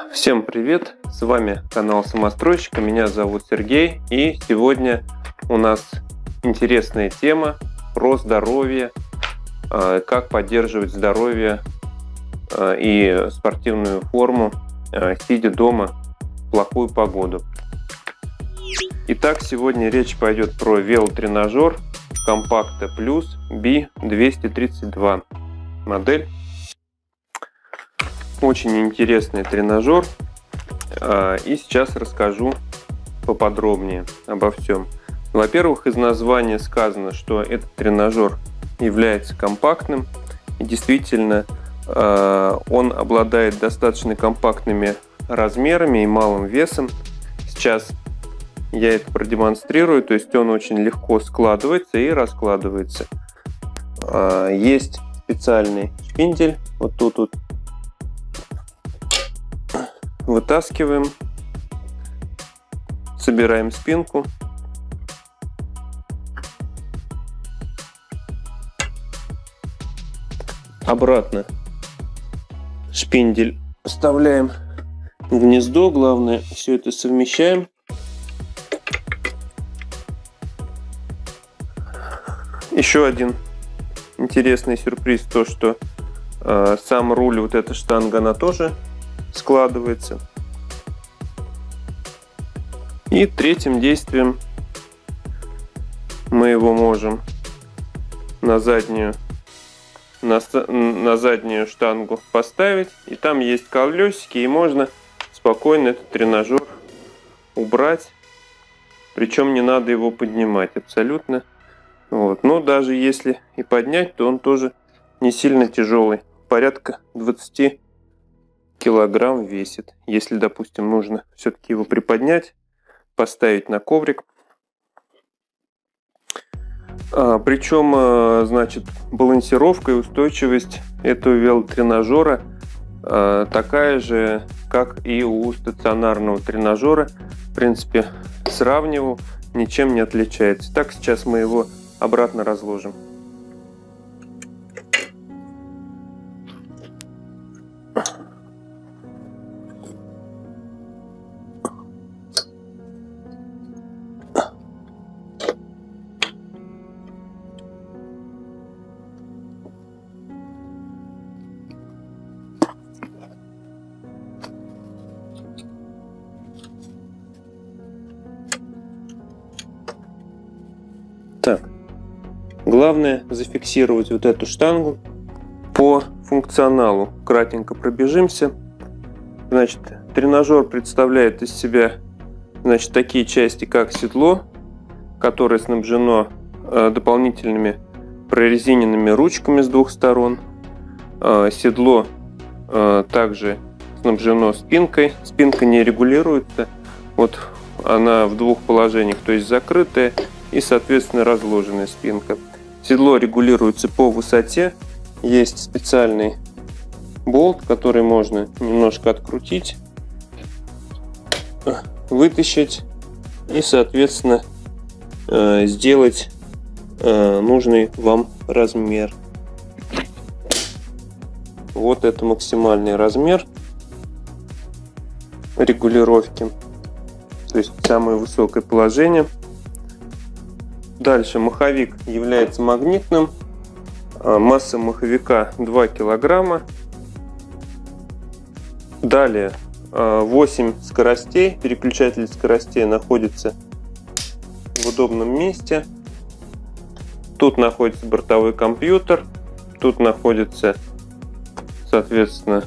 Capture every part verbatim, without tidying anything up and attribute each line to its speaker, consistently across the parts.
Speaker 1: Всем привет! С вами канал Самостройщика, меня зовут Сергей, и сегодня у нас интересная тема про здоровье, как поддерживать здоровье и спортивную форму, сидя дома в плохую погоду. Итак, сегодня речь пойдет про велотренажер Compacta Plus би двести тридцать два модель. Очень интересный тренажер, и сейчас расскажу поподробнее обо всем. Во-первых, из названия сказано, что этот тренажер является компактным, и действительно он обладает достаточно компактными размерами и малым весом. Сейчас я это продемонстрирую, то есть он очень легко складывается и раскладывается. Есть специальный шпиндель, вот тут вот. Вытаскиваем, собираем спинку, обратно шпиндель вставляем в гнездо, главное все это совмещаем. Еще один интересный сюрприз, то что э, сам руль, вот эта штанга, она тоже складывается. И третьим действием мы его можем на заднюю на, на заднюю штангу поставить, и там есть колесики, и можно спокойно этот тренажер убрать, причем не надо его поднимать абсолютно. Вот. Но даже если и поднять, то он тоже не сильно тяжелый, порядка двадцати килограмм весит. Если, допустим, нужно все-таки его приподнять, поставить на коврик. А, причем, а, значит, балансировка и устойчивость этого велотренажера а, такая же, как и у стационарного тренажера. В принципе, сравнивал, ничем не отличается. Так, сейчас мы его обратно разложим. Так, главное зафиксировать вот эту штангу. По функционалу кратенько пробежимся. Значит, тренажер представляет из себя, значит, такие части, как седло, которое снабжено э, дополнительными прорезиненными ручками с двух сторон. Э, седло э, также снабжено спинкой. Спинка не регулируется. Вот она в двух положениях, то есть закрытая и, соответственно, разложенная спинка. Седло регулируется по высоте. Есть специальный болт, который можно немножко открутить, вытащить и, соответственно, сделать нужный вам размер. Вот это максимальный размер регулировки, то есть самое высокое положение. Дальше маховик является магнитным. Масса маховика два килограмма. Далее восемь скоростей. Переключатель скоростей находится в удобном месте. Тут находится бортовой компьютер. Тут находится, соответственно,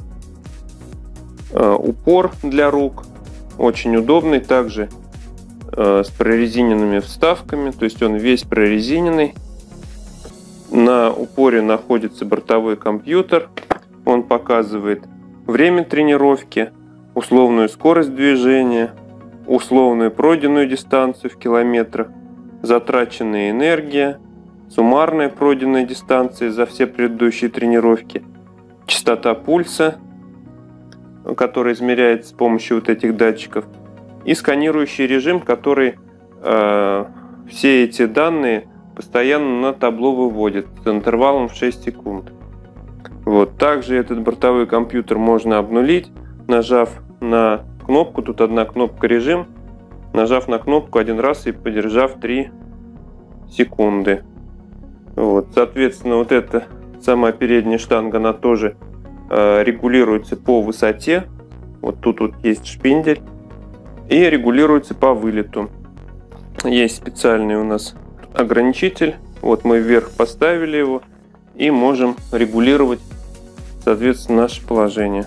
Speaker 1: упор для рук. Очень удобный. Также с прорезиненными вставками, то есть он весь прорезиненный. На упоре находится бортовой компьютер. Он показывает время тренировки, условную скорость движения, условную пройденную дистанцию в километрах, затраченная энергия, суммарная пройденная дистанция за все предыдущие тренировки, частота пульса, которая измеряется с помощью вот этих датчиков, и сканирующий режим, который э, все эти данные постоянно на табло выводит с интервалом в шесть секунд. Вот. Также этот бортовой компьютер можно обнулить, нажав на кнопку, тут одна кнопка режим, нажав на кнопку один раз и подержав три секунды. Вот, соответственно, вот эта самая передняя штанга, она тоже э, регулируется по высоте. Вот тут вот есть шпиндель. И регулируется по вылету. Есть специальный у нас ограничитель. Вот мы вверх поставили его. И можем регулировать, соответственно, наше положение.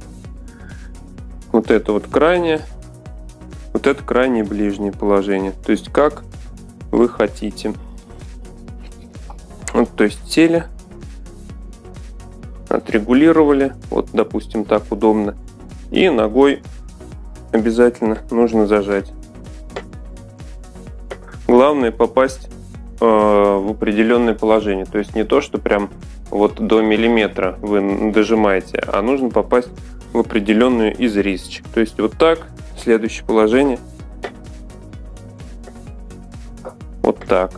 Speaker 1: Вот это вот крайнее. Вот это крайнее ближнее положение. То есть как вы хотите. Вот, то есть сели, отрегулировали, вот, допустим, так удобно, и ногой обязательно нужно зажать. Главное попасть э, в определенное положение, то есть не то, что прям вот до миллиметра вы дожимаете, а нужно попасть в определенную из рисочек. То есть вот так, следующее положение, вот так.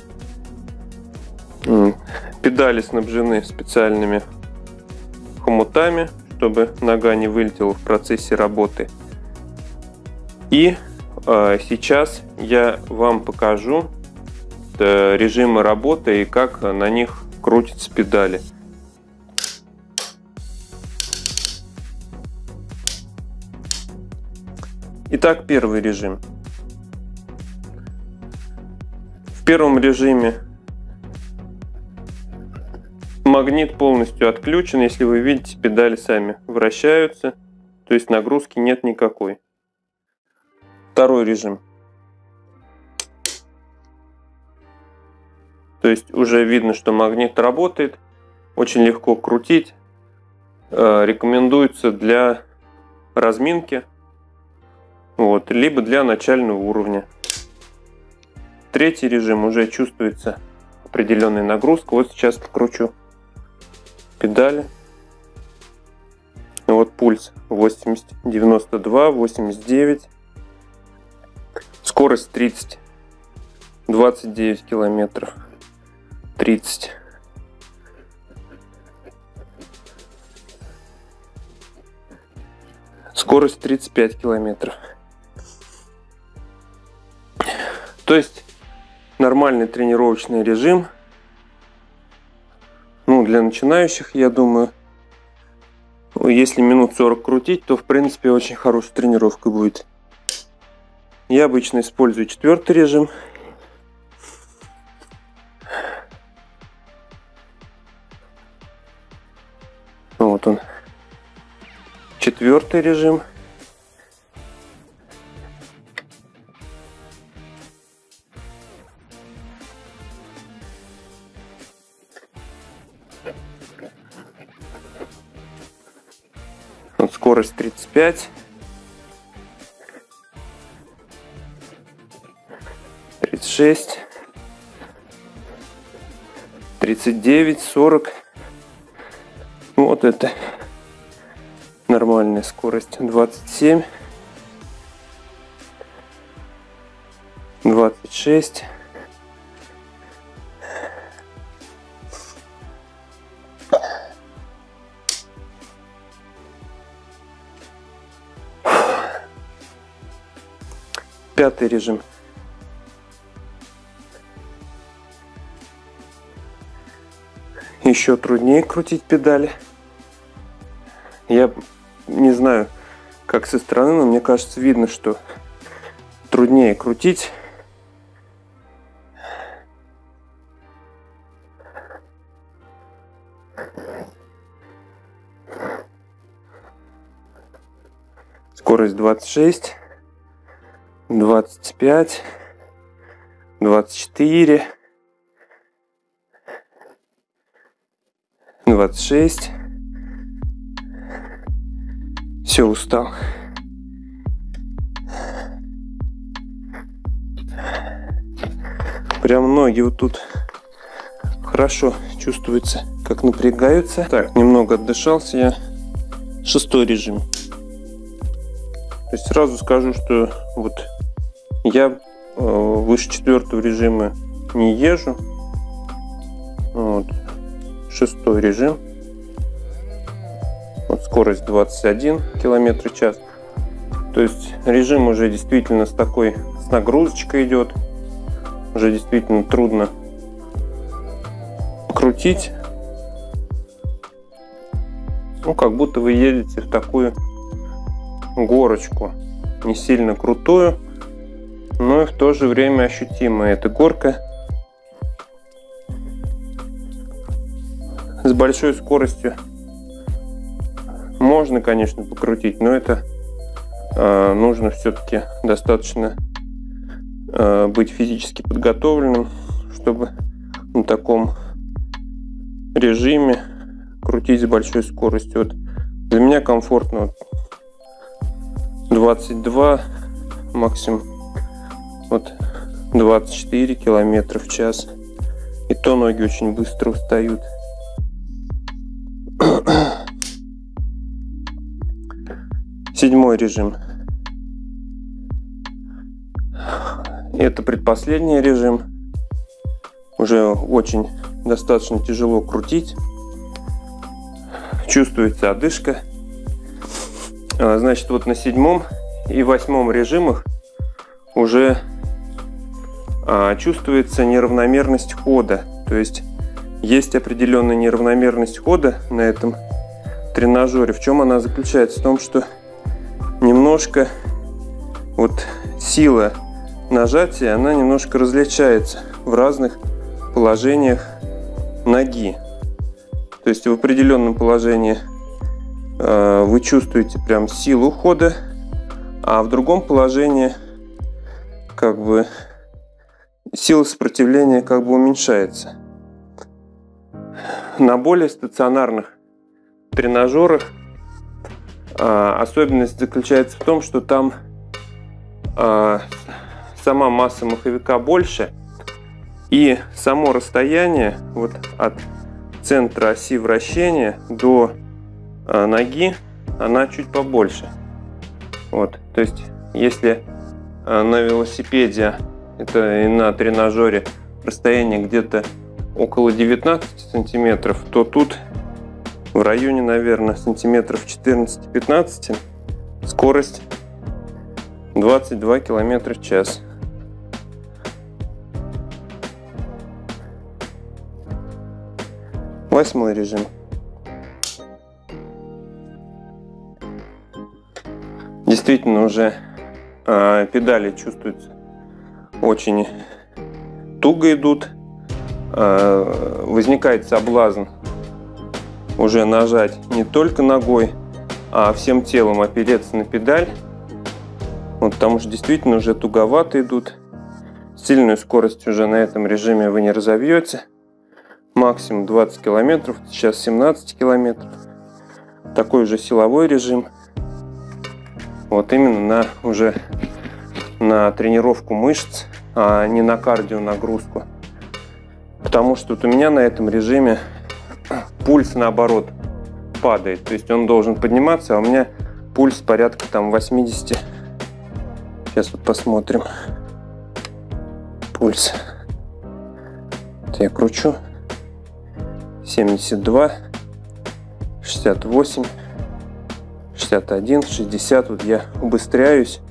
Speaker 1: Педали снабжены специальными хомутами, чтобы нога не вылетела в процессе работы. И э, сейчас я вам покажу э, режимы работы и как на них крутятся педали. Итак, первый режим. В первом режиме магнит полностью отключен. Если вы видите, педали сами вращаются, то есть нагрузки нет никакой. Второй режим. То есть уже видно, что магнит работает, очень легко крутить. Рекомендуется для разминки, вот, либо для начального уровня. Третий режим, уже чувствуется определенная нагрузка. Вот сейчас покручу педали. Вот пульс восемьдесят, девяносто два, восемьдесят девять. Скорость тридцать, двадцать девять километров. тридцать. Скорость тридцать пять километров. То есть нормальный тренировочный режим. Ну, для начинающих, я думаю, если минут сорок крутить, то в принципе очень хорошая тренировка будет. Я обычно использую четвертый режим. Вот он. Четвертый режим. Вот скорость тридцать пять. тридцать шесть. тридцать девять, сорок. Вот это нормальная скорость. двадцать семь. двадцать шесть. Пятый режим. Еще труднее крутить педали. Я не знаю, как со стороны, но мне кажется, видно, что труднее крутить. Скорость двадцать шесть, двадцать пять, двадцать четыре, двадцать шесть. Все, устал. Прям ноги вот тут хорошо чувствуется, как напрягаются. Так, немного отдышался я. Шестой режим. То есть сразу скажу, что вот я э, выше четвертого режима не езжу. Вот. Шестой режим. Вот скорость двадцать один километр в час. То есть режим уже действительно с такой, с нагрузочкой идет. Уже действительно трудно крутить. Ну, как будто вы едете в такую горочку. Не сильно крутую, но и в то же время ощутимая. Эта горка с большой скоростью можно, конечно, покрутить, но это э, нужно все-таки достаточно э, быть физически подготовленным, чтобы на таком режиме крутить с большой скоростью. Вот для меня комфортно вот двадцать два, максимум вот двадцать четыре километра в час. И то ноги очень быстро устают. Седьмой режим. Это предпоследний режим. Уже очень достаточно тяжело крутить. Чувствуется одышка. Значит, вот на седьмом и восьмом режимах уже а, чувствуется неравномерность хода. То есть есть определенная неравномерность хода на этом тренажере. В чем она заключается? В том, что немножко вот сила нажатия, она немножко различается в разных положениях ноги. То есть в определенном положении э, вы чувствуете прям силу хода, а в другом положении как бы сила сопротивления как бы уменьшается. На более стационарных тренажерах э, особенность заключается в том, что там э, сама масса маховика больше, и само расстояние вот от центра оси вращения до э, ноги, она чуть побольше. Вот, то есть, если э, на велосипеде, это и на тренажере, расстояние где-то около девятнадцати сантиметров, то тут в районе, наверное, сантиметров четырнадцати-пятнадцати, скорость двадцать два километра в час. Восьмой режим. Действительно, уже э, педали чувствуются очень туго идут. Э, возникает соблазн уже нажать не только ногой, а всем телом опереться на педаль. Вот, потому что действительно уже туговато идут. Сильную скорость уже на этом режиме вы не разовьете. Максимум двадцать километров, сейчас семнадцать километров. Такой уже силовой режим. Вот именно на уже на тренировку мышц, а не на кардио нагрузку. Потому что вот у меня на этом режиме пульс наоборот падает. То есть он должен подниматься, а у меня пульс порядка там восьмидесяти. Сейчас вот посмотрим. Пульс. Вот я кручу. семьдесят два, шестьдесят восемь, шестьдесят один, шестьдесят. Вот я убыстряюсь.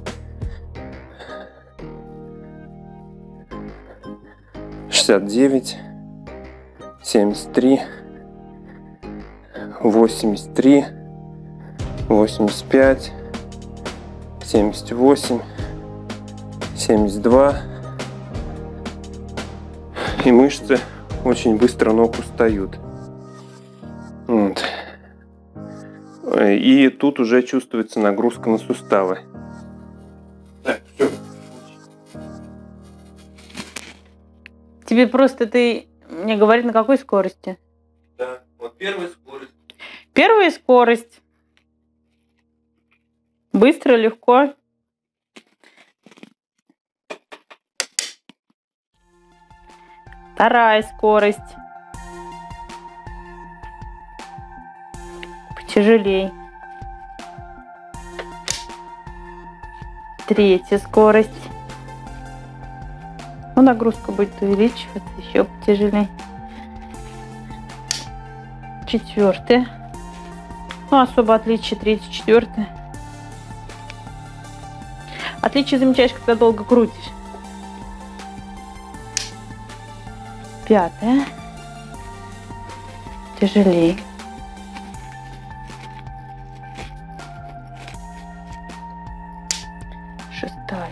Speaker 1: шестьдесят девять, семьдесят три, восемьдесят три, восемьдесят пять, семьдесят восемь, семьдесят два. И мышцы очень быстро ног устают. Вот. И тут уже чувствуется нагрузка на суставы. Так, все.
Speaker 2: Тебе просто ты мне говорит, на какой скорости?
Speaker 1: Да, вот первая скорость.
Speaker 2: Первая скорость. Быстро, легко. Вторая скорость. Потяжелей. Третья скорость. Ну, нагрузка будет увеличиваться, еще потяжелее. Четвертая. Ну, особо отличие третье, четвертое. Отличие замечаешь, когда долго крутишь. Пятое. Тяжелее. Шестая.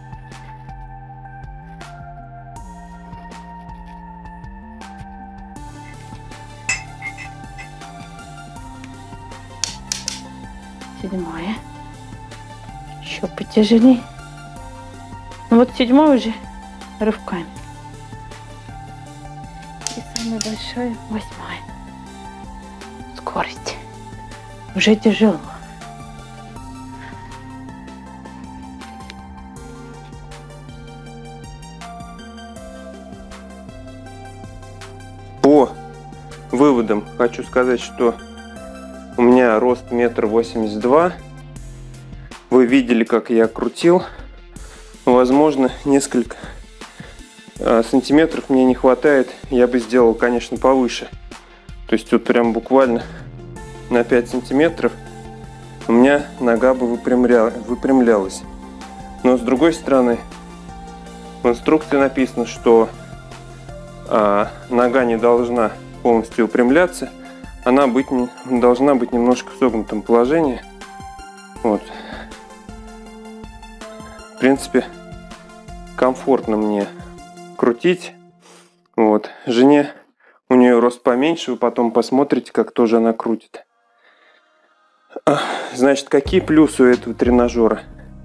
Speaker 2: Седьмая. Еще потяжелее. Ну вот седьмой уже рывками. И самое большое восьмая. Скорость. Уже тяжело.
Speaker 1: По выводам хочу сказать, что у меня рост метр восемьдесят два. Вы видели, как я крутил. Возможно, несколько э, сантиметров мне не хватает. Я бы сделал, конечно, повыше. То есть тут прям буквально на пять сантиметров у меня нога бы выпрямля... выпрямлялась. Но с другой стороны, в инструкции написано, что э, нога не должна полностью выпрямляться. Она быть, должна быть немножко в согнутом положении. Вот. В принципе, комфортно мне крутить. Вот. Жене, у нее рост поменьше, вы потом посмотрите, как тоже она крутит. Значит, какие плюсы у этого тренажера?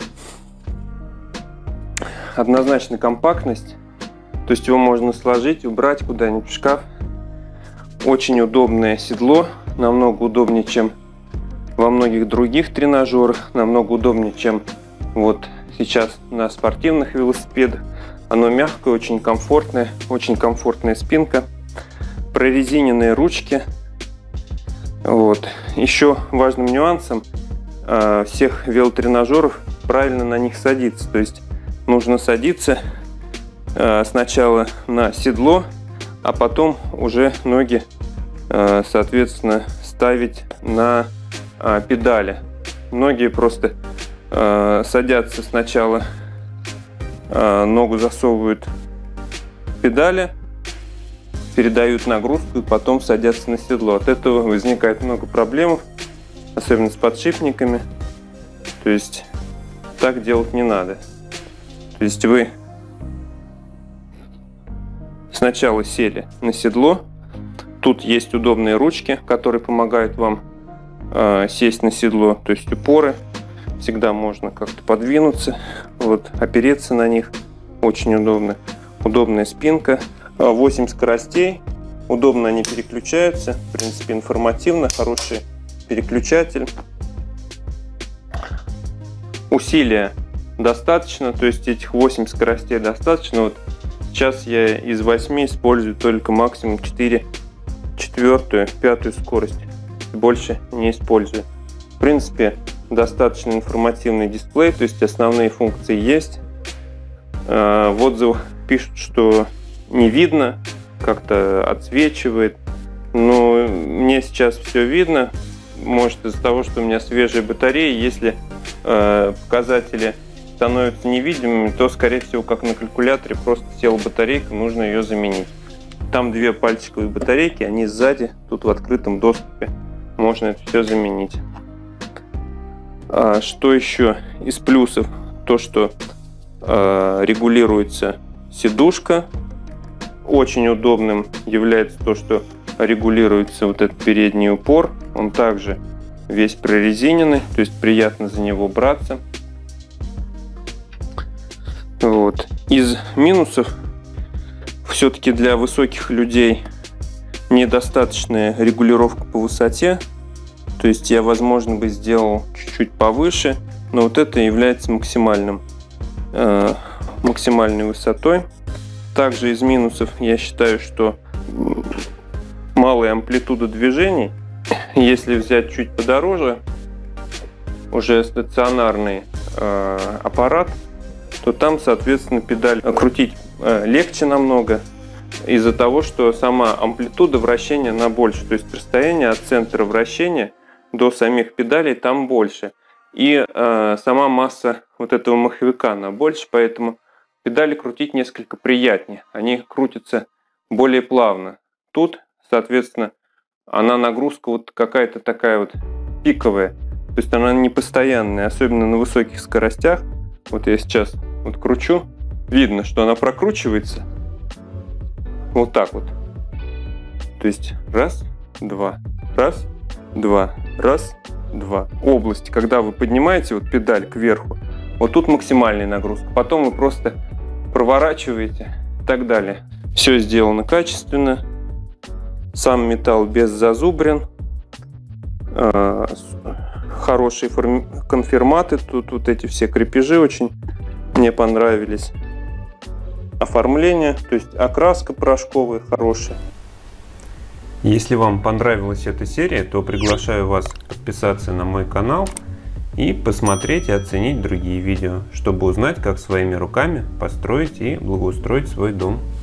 Speaker 1: Однозначно компактность. То есть его можно сложить, убрать куда-нибудь в шкаф. Очень удобное седло, намного удобнее, чем во многих других тренажерах, намного удобнее, чем вот сейчас на спортивных велосипедах. Оно мягкое, очень комфортное, очень комфортная спинка, прорезиненные ручки. Вот. Еще важным нюансом э, всех велотренажеров правильно на них садиться. То есть нужно садиться э, сначала на седло, а потом уже ноги, соответственно, ставить на педали. Многие просто садятся сначала, ногу засовывают в педали, передают нагрузку и потом садятся на седло. От этого возникает много проблем, особенно с подшипниками. То есть так делать не надо. То есть вы сначала сели на седло. Тут есть удобные ручки, которые помогают вам э, сесть на седло. То есть упоры. Всегда можно как-то подвинуться, вот, опереться на них. Очень удобно. Удобная спинка. восемь скоростей. Удобно они переключаются. В принципе, информативно. Хороший переключатель. Усилия достаточно. То есть этих восемь скоростей достаточно. Вот сейчас я из восьми использую только максимум четыре, четвертую, пятую скорость. Больше не использую. В принципе, достаточно информативный дисплей, то есть основные функции есть. В отзывах пишут, что не видно, как-то отсвечивает. Но мне сейчас все видно. Может, из-за того, что у меня свежая батарея, если показатели становятся невидимыми, то, скорее всего, как на калькуляторе, просто села батарейка, нужно ее заменить. Там две пальчиковые батарейки, они сзади, тут в открытом доступе. Можно это все заменить. А что еще из плюсов? То, что э, регулируется сидушка. Очень удобным является то, что регулируется вот этот передний упор. Он также весь прорезиненный, то есть приятно за него браться. Вот. Из минусов все-таки для высоких людей недостаточная регулировка по высоте. То есть я, возможно, бы сделал чуть-чуть повыше, но вот это является максимальным, э, максимальной высотой. Также из минусов я считаю, что малая амплитуда движений. Если взять чуть подороже, уже стационарный э, аппарат, то там, соответственно, педаль крутить э, легче намного, из-за того, что сама амплитуда вращения она больше. То есть расстояние от центра вращения до самих педалей там больше. И э, сама масса вот этого маховика она больше, поэтому педали крутить несколько приятнее. Они крутятся более плавно. Тут, соответственно, она нагрузка вот какая-то такая вот пиковая. То есть она не постоянная, особенно на высоких скоростях. Вот я сейчас вот кручу. Видно, что она прокручивается вот так вот. То есть раз, два, раз, два, раз, два. Область, когда вы поднимаете вот педаль кверху, вот тут максимальная нагрузка. Потом вы просто проворачиваете и так далее. Все сделано качественно. Сам металл без зазубрин. Хорошие конфирматы. Тут вот эти все крепежи очень мне понравились. Оформление, то есть окраска порошковая хорошая. Если вам понравилась эта серия, то приглашаю вас подписаться на мой канал и посмотреть и оценить другие видео, чтобы узнать, как своими руками построить и благоустроить свой дом.